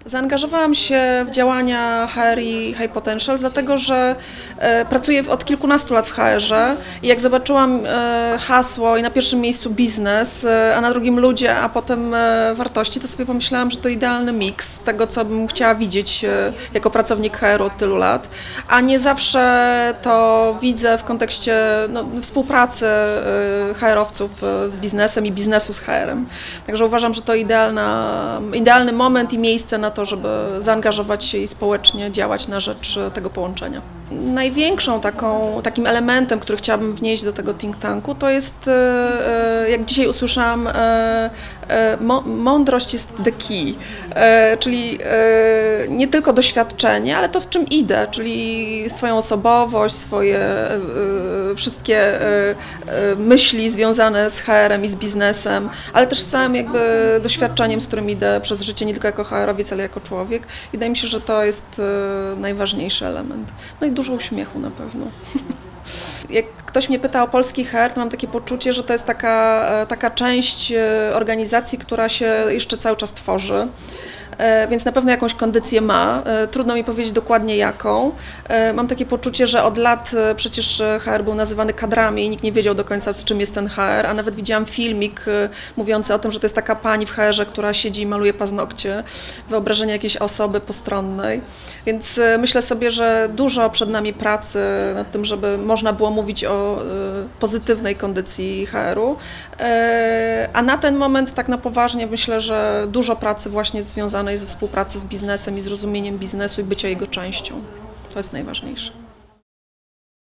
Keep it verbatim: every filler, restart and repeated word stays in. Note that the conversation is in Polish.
Zaangażowałam się w działania H R i High Potentials, dlatego że e, pracuję od kilkunastu lat w H R-ze i jak zobaczyłam e, hasło i na pierwszym miejscu biznes, e, a na drugim ludzie, a potem e, wartości, to sobie pomyślałam, że to idealny miks tego, co bym chciała widzieć e, jako pracownik H R-u od tylu lat, a nie zawsze to widzę w kontekście no, współpracy e, H R-owców z biznesem i biznesu z H R-em. Także uważam, że to idealna, idealny moment i miejsce na to, żeby zaangażować się i społecznie działać na rzecz tego połączenia. Największą taką, takim elementem, który chciałabym wnieść do tego think tanku, to jest, jak dzisiaj usłyszałam, mądrość jest the key, czyli nie tylko doświadczenie, ale to, z czym idę, czyli swoją osobowość, swoje wszystkie myśli związane z H R-em i z biznesem, ale też z całym jakby doświadczeniem, z którym idę przez życie, nie tylko jako H R-owiec, ale jako człowiek. Wydaje mi się, że to jest najważniejszy element. No i dużo uśmiechu na pewno. Jak ktoś mnie pyta o polski H R, to mam takie poczucie, że to jest taka, taka część organizacji, która się jeszcze cały czas tworzy. Więc na pewno jakąś kondycję ma. Trudno mi powiedzieć dokładnie jaką. Mam takie poczucie, że od lat przecież H R był nazywany kadrami i nikt nie wiedział do końca, z czym jest ten H R, a nawet widziałam filmik mówiący o tym, że to jest taka pani w H R-ze, która siedzi i maluje paznokcie, wyobrażenie jakiejś osoby postronnej. Więc myślę sobie, że dużo przed nami pracy nad tym, żeby można było mówić o pozytywnej kondycji H R-u, a na ten moment tak na poważnie myślę, że dużo pracy właśnie związanej ze współpracy z biznesem i zrozumieniem biznesu i bycia jego częścią. To jest najważniejsze.